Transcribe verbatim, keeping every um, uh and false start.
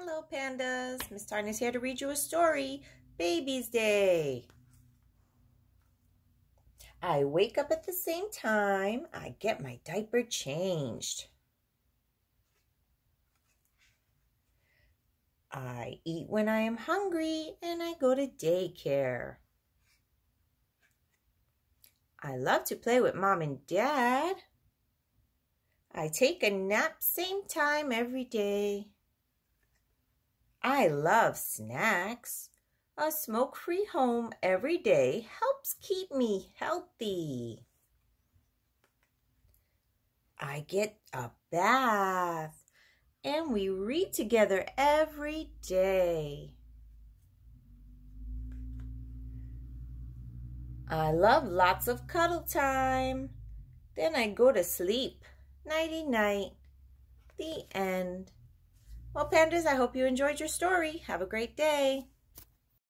Hello, pandas. Miss Tonya's here to read you a story. Baby's Day. I wake up at the same time. I get my diaper changed. I eat when I am hungry and I go to daycare. I love to play with mom and dad. I take a nap same time every day. I love snacks. A smoke-free home every day helps keep me healthy. I get a bath and we read together every day. I love lots of cuddle time. Then I go to sleep. Nighty-night. The end. Well, pandas, I hope you enjoyed your story. Have a great day.